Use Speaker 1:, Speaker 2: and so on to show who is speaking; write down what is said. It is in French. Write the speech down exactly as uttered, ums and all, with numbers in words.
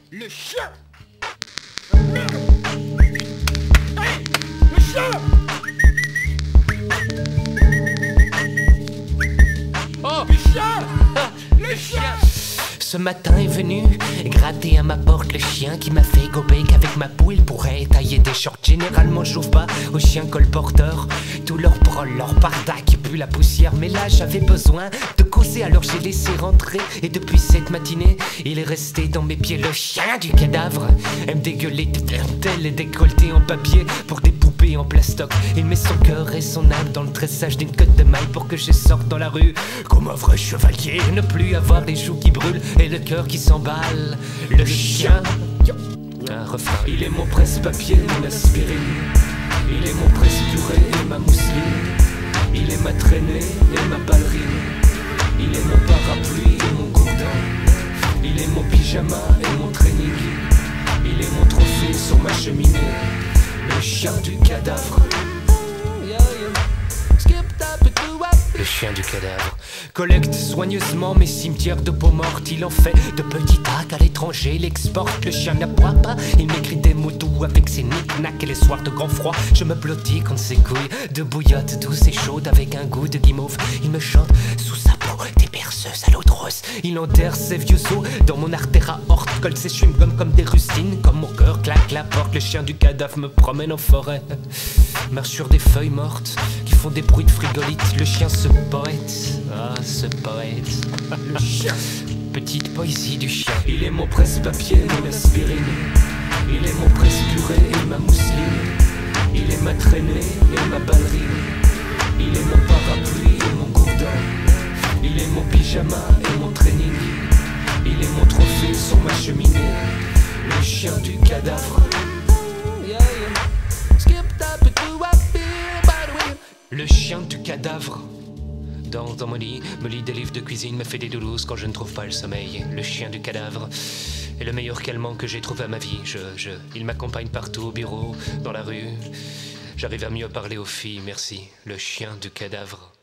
Speaker 1: Le chien. Hey, le chien.
Speaker 2: Oh,
Speaker 1: Le chien. Le chien.
Speaker 2: ce matin est venu gratter à ma porte le chien qui m'a fait gober qu'avec ma poule il pourrait tailler des shorts. Généralement j'ouvre pas aux chiens colporteurs, tout leur brol, leur parda qui pue la poussière. Mais là j'avais besoin de causer, alors j'ai laissé rentrer. Et depuis cette matinée il est resté dans mes pieds. Le chien du cadavre aime dégueuler des dentelles et décolletés en papier pour des poupées en plastoc. Il met son cœur et son âme dans le tressage d'une cotte de maille pour que je sorte dans la rue comme un vrai chevalier. Ne plus avoir les joues qui brûlent et le cœur qui s'emballe. Le chien, un refrain. Il est mon presse-papier, mon aspirine. Il est mon presse-purée et ma mousseline. Il est ma traînée et ma ballerine. Il est mon parapluie et mon gourdin. Il est mon pyjama et mon training. Il est mon trophée sur ma cheminée. Le chien du cadavre. Le chien du cadavre collecte soigneusement mes cimetières de peau morte. Il en fait de petits tacs à l'étranger, il exporte. Le chien n'aboie pas, il m'écrit des mots doux avec ses knick-knacks. Et les soirs de grand froid, je me blottis contre ses couilles de bouillotte douce et chaude avec un goût de guimauve. Il me chante sous sa peau des berceuses à l'eau de rose. Il enterre ses vieux os dans mon artère à horte, colle ses chewing-gums comme des rustines, comme mon cœur claque la porte. Le chien du cadavre me promène en forêt, marche sur des feuilles mortes qui font des bruits de frigolite. Le chien se poète, ah ce poète. Le chien, petite poésie du chien. Il est mon presse-papier, mon aspirine. Il est mon presse-purée et ma mousseline. Il est ma traînée et ma ballerine. Il est mon parapluie et mon gourdin. Il est mon pyjama et mon training. Il est mon trophée sur ma cheminée. Le chien du cadavre. Le chien du cadavre danse dans mon lit, me lit des livres de cuisine, me fait des doulous quand je ne trouve pas le sommeil. Le chien du cadavre est le meilleur calmant que j'ai trouvé à ma vie. Je, je, il m'accompagne partout, au bureau, dans la rue. J'arrive à mieux parler aux filles, merci. Le chien du cadavre.